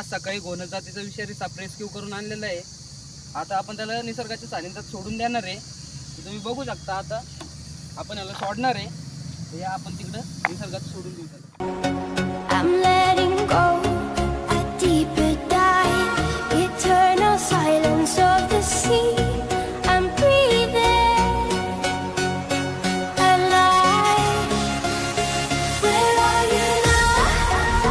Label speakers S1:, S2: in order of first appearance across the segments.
S1: आज सकाळी घोणस जातीचा विषारी साप रेस्क्यू करून आणलेला आहे। आता आपण त्याला निसर्गाच्या सानिध्यात सोडून देणार आहे। तुम्ही बघू शकता आता आपण याला सोडणार आहे। हे आपण तिकडं निसर्गात सोडून देऊ त्याला।
S2: I'm letting go, a deeper dive, eternal silence of the sea. I'm breathing alive. Where are you now?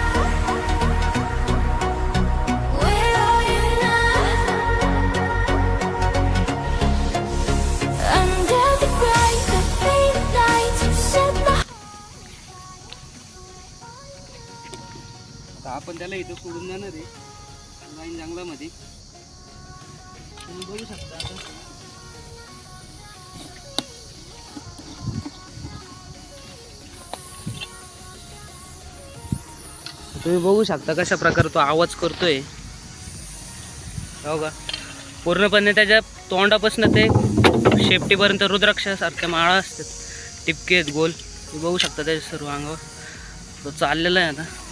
S2: Where are you now? Under the bright, the faded lights, you set my
S1: आपण त्याला इथं सोडून जाणार आहे line जंगलामध्ये। तुम्ही बघू शकता आता तुम्ही बघू शकता कशा प्रकारे तो आवाज करतोय। बघा पूर्णपणे त्याच्या तोंडापासून ते शेपटीपर्यंत रुद्राक्षासारख्या माळा असतात, टिपके आहेत गोल। तुम्ही बघू शकता त्याच्या सर्व अंगावर तो चाललेला आहे आता।